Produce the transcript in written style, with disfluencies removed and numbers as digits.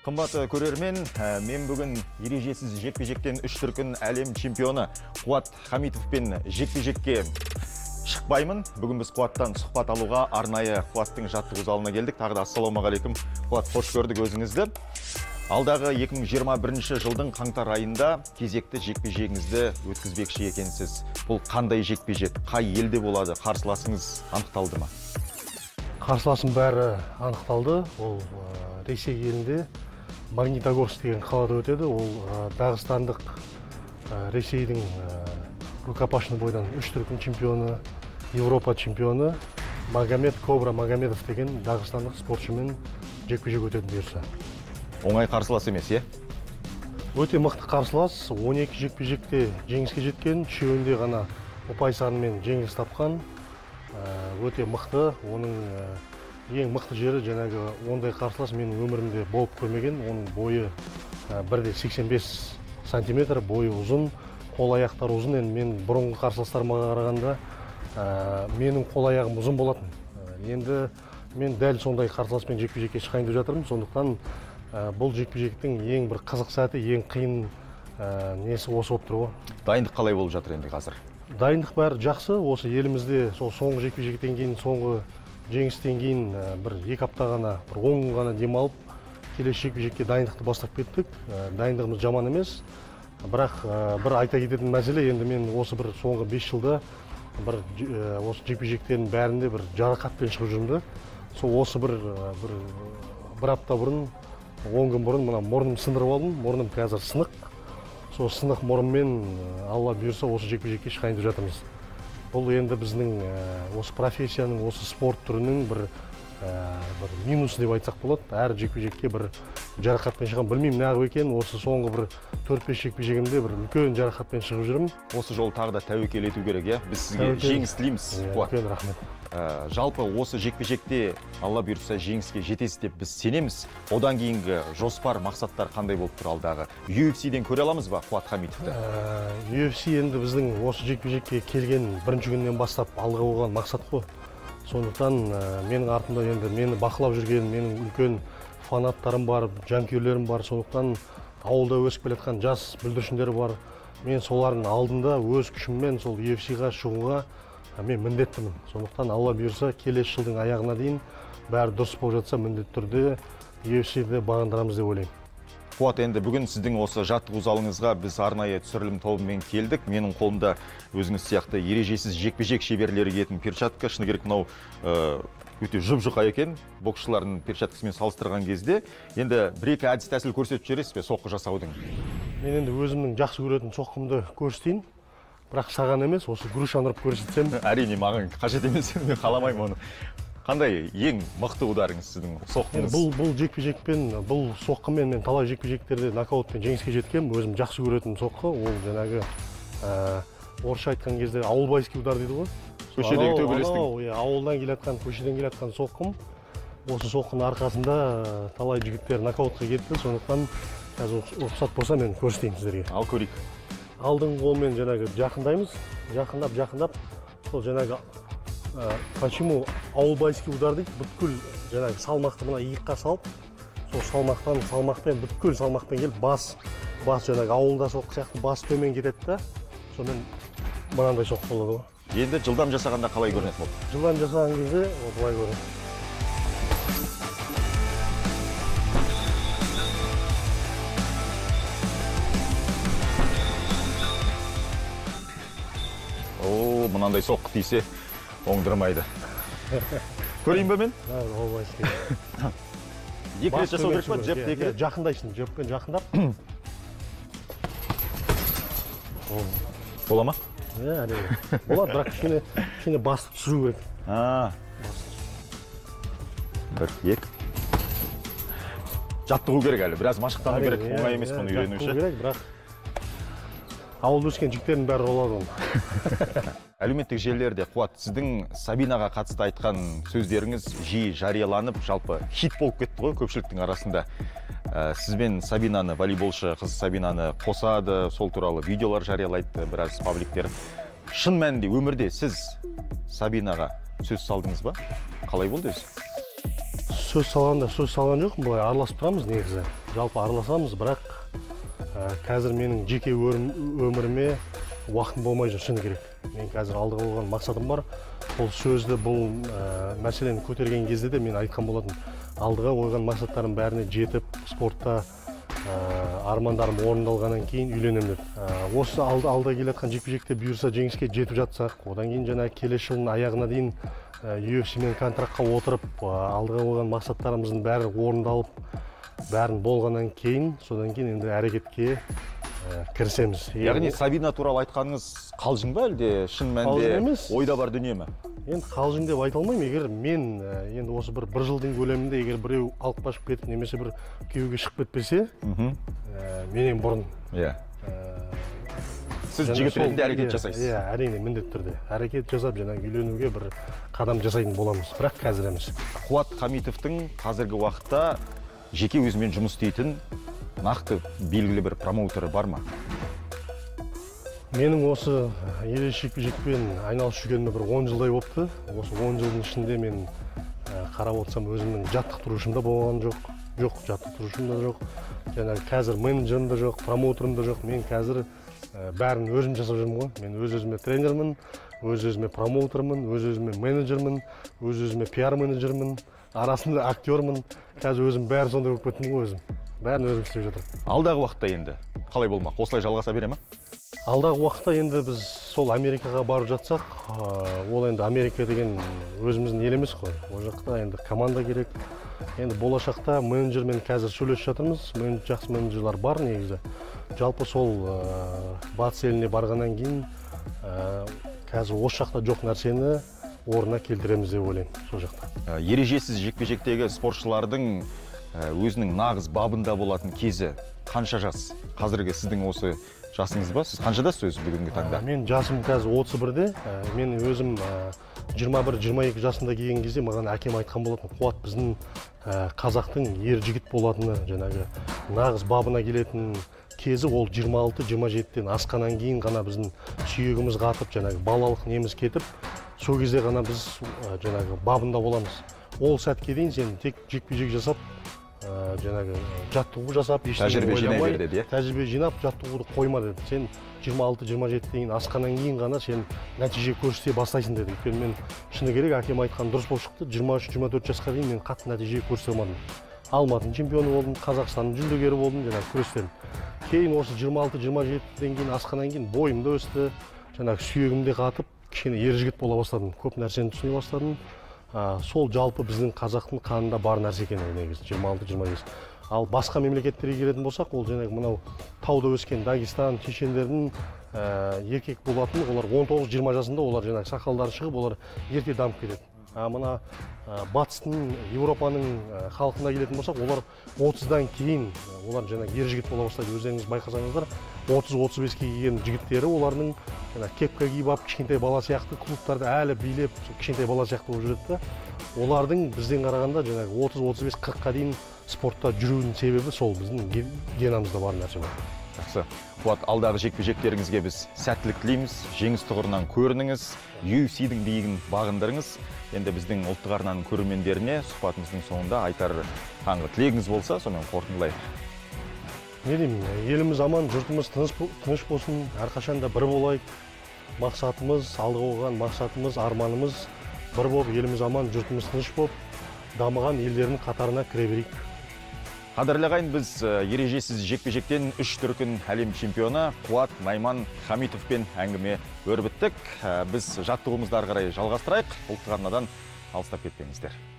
Қымбатты көрермен, мен бүгін ережесіз жекпе-жектен 3 дүркін әлем чемпионы Қуат Хамитовпен жекпе-жекке шықпаймын. Бүгін біз Қуаттан сұхбат алуға арнайы Қуаттың жаттығу залына келдік. Тағы да ассалаумағалейкум. Қуат, қош көрдік өзіңізді. Алдағы 2021 жылдың қаңтар айында кезекті жекпе-жегіңізді өткізбекші екенсіз. Бұл қандай жекпе-жек? Қай елде болады? Қарсыласыңыз анықталды ма? Қарсыласым бәрі анықталды. Ол Ресей елінде Магнитогорск деген қалада өтеді. Ол Дағыстандық Ресейдің рукопашный бойдан 3 дүркін чемпионы, Европа чемпионы Магомед Кобра Магомедов деген дағыстандық спортшымен жекпе-жек өтеді бұйырса. Оңай қарсылас емес, е? Өте мықты қарсылас. 12 жекпе-жекте жеңіске жеткен, 3-еуінде ғана ұпай санымен жеңіліс тапқан. Өте мықты. Оның ең мықты жері жаңағы ондай қарсылас менің өмірімде болып көрмеген. Оның бойы 1,85 сантиметр, бойы ұзын, қол аяқтары ұзын. Енді мен бұрынғы қарсыластарыма қарағанда менің қол аяғым ұзын болатын. Енді мен дәл сондай қарсыласпен жекпе-жекке шығайын деп жатырмын. Сондықтан бұл жекпе-жектің ең бір қызық сәті, ең қиын несі осы болып тұр ғой. Дайындық қалай болып жатыр енді қазір? Дайындық бәрі жақсы. Осы елімізде сол соңғы жекпе-жектен кейін, соңғы жеңістен кейін бір 2 апта ғана, бір 10 күн ғана демалып, келесі жекпе-жекке дайындықты бастап кеттік. Дайындығымыз жаман емес. Бірақ бір айта кететін мәселе, енді мен осы бір соңғы 5 жылда бір осы жекпе-жектердің бәрінде бір жарақатпен шығып жүрмін. Сол осы бір апта бұрын, 10 күн бұрын мына мұрным сындырып алдым. Мұрным қазір сынық. Сол сынық мұрынмен Алла бұйырса осы жекпе-жекке шығайын деп жатырмыз. Бұл енді біздің осы профессияның, осы спорт түрінің бір минусы деп айтсақ болады. Әр жекпе-жекке бір жарақатпен шығам. Білмеймін неғып екен, осы соңғы бір 4-5 жекпе-жегімде бір үлкен жарақатпен шығып жүрмін. Осы жол тағы да тәуекел ету керек, е? Біз сізге жеңіс тілейміз. Үлкен рахмет. Жалпы осы жекпе-жекте Алла бұйырса жеңіске жетесіз деп біз сенеміз. Одан кейінгі жоспар, мақсаттар қандай болып тұр алдағы? UFC-ден көре аламыз ба Қуат Хамитовты? UFC енді біздің осы жекпе-жекке келген бірінші күннен бастап алға қойған мақсат қой. Сондықтан менің артымда енді мені бақылап жүрген, менің үлкен фанаттарым бар, жанкүйерлерім бар. Сондықтан ауылда өсіп келатқан жас бүлдіршіндер бар. Мен солардың алдында өз күшіммен сол UFC-ға шығуға мен міндеттімін. Сондықтан Алла бұйырса келесі жылдың аяғына дейін бәрі дұрыс болып жатса, міндетті түрде UFC-де бағындырамыз деп ойлаймын. Қуат, енді бүгін сіздің осы жаттығу залыңызға біз арнайы түсірілім тобымен келдік. Менің қолымда өзіңіз сияқты ережесіз жекпе-жек шеберлері киетін перчатка. Шыны керек, мынау өте жұп-жұқа екен. Боксшылардың перчаткасымен салыстырған кезде енді бір-екі әдіс тәсіл көрсетіп жібересіз бе соққы жасаудың? Мен енді өзімнің жақсы көретін соққымды көрсетейін. Бірақ саған емес, осы грушаны ұрып көрсетсем. Әрине, маған қажет емес, мен қаламаймын оны. Қандай ең мықты ударыңыз сіздің соққыңыз? Бұл жекпе-жекпен, бұл соққымен мен талай жекпе-жектерде нокаутпен жеңіске жеткем. Өзім жақсы көретін соққы, ол жаңағы орысша айтқан кезде ауылбайский удар дейді ғой. Көшедегі төбелестің. Ауылдан келатқан, көшеден келатқан соққым. Осы соққының арқасында талай жігіттер нокаутқа кетті. Сондықтан қазір рұқсат болса мен көрсетейін сіздерге. Ал көрейік. Алдыңғы қолмен жаңағы жақындаймыз, жақындап, сол жаңағы почему ауылбайский удар дейді, бүткіл жаңағы салмақты мына иыққа салып, сол салмақпен, бүткіл салмақпен келіп, бас жаңағы ауылда соққы сияқты бас төмен кетеді да, сонымен мынандай соққы болады ғой. Енді жылдам жасағанда қалай көрінеді бұл? Жылдам жасаған кезде былай көрінеді. Мынандай соққы тисе, оңдырмайды. Көрейін бе мен? Екі рет жасау керек па? Жепті екі рет? Жақындайсың, жеппен жақындап. Бола ма? Әрине. Болады, бірақ кішкене басып түсіру керек. Бір, екі. Жаттығу керек әлі, біраз машықтану керек, оңай емес бұны үйрену үшін. Жаттығу керек, бірақ ауылда өскен жігіттердің бәрі болады оны. Әлеуметтік желілерде Қуат, сіздің Сабинаға қатысты айтқан сөздеріңіз жиі жарияланып, жалпы хит болып кетті ғой көпшіліктің арасында. Сізбен Сабинаны, волейболшы қыз Сабинаны қосады, сол туралы видеолар жариялайды біраз пабликтер. Шын мәнінде өмірде сіз Сабинаға сөз салдыңыз ба? Қалай болды өзі? сөз салған жоқпын, былай араласып тұрамыз негізі. Жалпы араласамыз, бірақ қазір менің жеке өміріме уақытым болмай жүр, шыны керек. Мен қазір алдыға қойған мақсатым бар. Бұл сөзді, бұл мәселені көтерген кезде де мен айтқан болатын. Алдыға қойған мақсаттарым бәріне жетіп, спортта армандарым орындалғаннан кейін үйленемін деп. Осы алда келатқан жекпе-жекте бұйырса жеңіске жетіп жатсақ, одан кейін жаңа келесі жылдың аяғына дейін UFC-мен контрактқа отырып, алдыға қойған мақсаттарымыздың бәрі орындалып, бәрін болғаннан кейін, содан кейін енді әрекетке кірісеміз. Яғни Сабина туралы айтқаныңыз қалжың ба әлде шын мәнінде ойда бар дүние ме? Енді қалжың деп айта алмаймын. Егер мен енді осы бір жылдың көлемінде егер біреу алып қашып кетіп, немесе бір күйеуге шығып кетпесе, менен бұрын. Сіз жігіт ретінде әрекет жасайсыз? Иә, әрине, міндетті түрде. Әрекет жасап, жаңа үйленуге бір қадам жасайтын боламыз, бірақ қазір емес. Қуат Хамитовтың қазіргі уақытта жеке өзімен жұмыс істейтін нақты белгілі бір промоутері бар ма? Менің осы елеш жекпе-жекпен айналысып жүргеніме бір 10 жылдай болыпты. Осы 10 жылдың ішінде мен қарап отырсам өзімнің жаттықтырушым да болған жоқ, жаттықтырушым да жоқ. Жаңағы қазір менеджерім де жоқ, промоутерім де жоқ. Мен қазір бәрін өзім жасап жүрмін ғой. Мен өз-өзіме тренермін, өз-өзіме промоутермін, өз-өзіме менеджермін, өз-өзіме пиар менеджермін, арасында актермін. Қазір өзім бәрі сондай болып кеттім ғой өзім. Бәрін өзім істеп жатырмын. Алдағы уақытта енді қалай болмақ? Осылай жалғаса бере ме? Алдағы уақытта енді біз сол Америкаға барып жатсақ, ол енді Америка деген өзіміздің ел емес қой. Ол жақта енді команда керек. Енді болашақта менеджермен қазір сөйлесіп жатырмыз. Жақсы менеджерлар бар негізі. Жалпы сол батыс еліне барғаннан кейін қазір осы жақта жоқ нәрсені орнына келтіреміз деп ойлаймын, сол жақта. Ережесіз жекпе-жектегі спортшылардың өзінің нағыз бабында болатын кезі қанша жас? Қазіргі сіздің осы жасыңыз ба? Сіз қаншадасыз өзі бүгінгі таңда? Мен жасым қазір 31-де. Мен өзім 21-22 жасында келген кезде маған әкем айтқан болатын, Қуат біздің қазақтың ер жігіт болатыны, жаңағы нағыз бабына келетін кезі ол 26-27-тен асқаннан кейін ғана біздің сүйегіміз қатып, жаңағы балалық неміз кетіп, сол кезде ғана біз жаңағы бабында боламыз. Ол сәтке дейін сен тек жекпе-жек жасап, жаңағы жаттығу жасап, тәжірибе жинай бер деді, тәжірибе жинап, жаттығуды қойма деді. Сен 26-27 дейін асқаннан кейін ғана сен нәтиже көрсете бастайсың деді. Өйткені мен шыны керек әкем айтқан дұрыс болып шықты. 23-24 жасқа дейін мен қатты нәтиже көрсете алмадым. Алматының чемпионы болдым, Қазақстанның жүлдегері болдым, жаңағы күрестен. Кейін осы 26-27-ден кейін асқаннан кейін бойым да өсті, жаңағы сүйегім де қатып, кішкене ер жігіт бола бастадым. Көп нәрсені түсіне бастадым. Сол жалпы біздің қазақтың қанында бар нәрсе екен негізі 26-25. Ал басқа мемлекеттерге келетін болсақ, ол жаңағы мынау тауда өскен Дагестан, чешендердің еркек болатын, олар 19-20 жасында олар жаңағы сақалдары шығып, олар ерте дамып кетеді. Мына батыстың, Еуропаның халқына келетін болсақ, олар 30-дан кейін олар жаңағы ер жігіт бола бастайды. Өздеріңіз байқасаңыздар, 30-35-ке келген жігіттері олардың кепка киіп алып, кішкентай бала сияқты клубтарда әлі билеп, кішкентай бала сияқты болып жүреді. Олардың бізден қарағанда жаңағы 30-35-40-қа дейін спортта жүруінің себебі сол біздің генамызда бар нәрсе бар. Жақсы. Қуат, алдағы жекпе-жектеріңізге біз сәттілік тілейміз, жеңіс тұғырынан көрініңіз, UFC-дің биігін бағындырыңыз. Енді біздің ұлттық арнаның көрермендеріне сұхбатымыздың соңында айтар таңғы тілегіңіз болса, сонымен қорытындылайық. Не деймін, еліміз аман, жұртымыз тыныш болсын, әрқашанда бір болайық. Мақсатымыз, алдыға қойған мақсатымыз, арманымыз бір болып, еліміз аман, жұртымыз тыныш болып, дамыған елдердің қатарына кіре берейік. Қадірлі ағайын, біз ережесіз жекпе-жектен 3 дүркін әлем чемпионы Қуат Найман Хамитовпен әңгіме өрбіттік. Біз жаттығуымызды ары қарай жалғастырайық. Ұлттық арнадан алыстап кетпеңіздер.